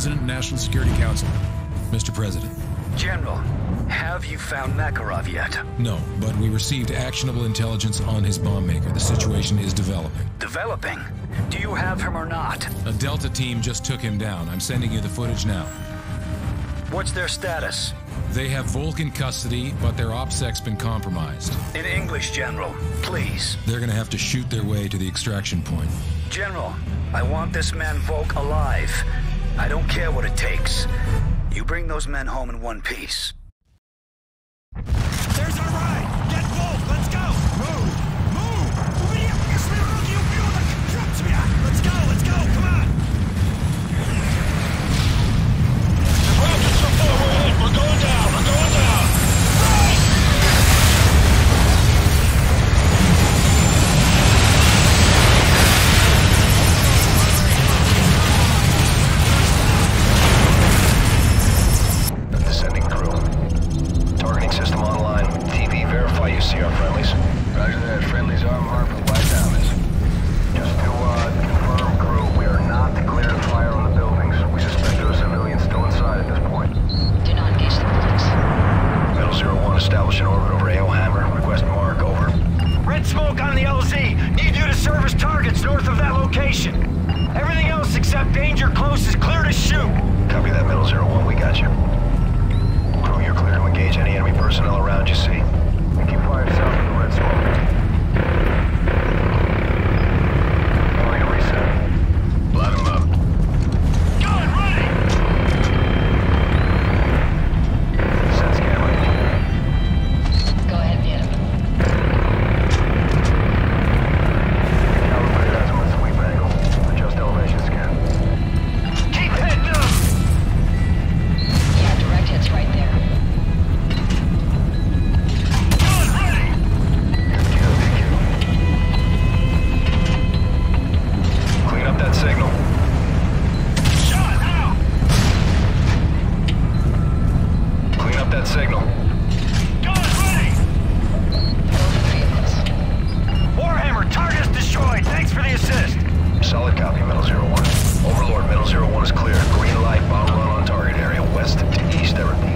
President, National Security Council. Mr. President. General, have you found Makarov yet? No, but we received actionable intelligence on his bomb maker. The situation is developing. Developing? Do you have him or not? A Delta team just took him down. I'm sending you the footage now. What's their status? They have Volk in custody, but their OPSEC's been compromised. In English, General, please. They're gonna have to shoot their way to the extraction point. General, I want this man Volk alive. I don't care what it takes. You bring those men home in one piece. There's our ride! Get Volk! Let's go! Move! Move! Let's go! Come on! The rockets are full. We're in. We're going down. We're going down. Descending through. Targeting system online. TV, verify you see our friendlies. Roger that. Friendlies arm harp with white diamonds. Just to confirm, crew, we are not declaring fire on the buildings. We suspect there are civilians still inside at this point. Do not engage the buildings. Metal 01, establish an orbit over AO Hammer. Request mark, over. Red smoke on the LZ! Need you to service targets north of that location! Everything else except danger close is clear to shoot! Copy that, Metal 01, we got you. Crew, you're clear to engage any enemy personnel around you see. And keep fire south of the red smoke. Going to reset. Light 'em up. Gun ready! Set scan range. Go ahead, Vietnam. Calibrate azimuth sweep angle. Adjust elevation scan. Keep heading up! Yeah, direct hits right there. Gun ready! Clean up that signal. Shot out! Clean up that signal. Gun ready! Building vehicles. Warhammer, target destroyed! Thanks for the assist! Solid copy, Metal 01. Overlord, Metal 01 is clear. Green light, bomb run on target area. West to east, everything.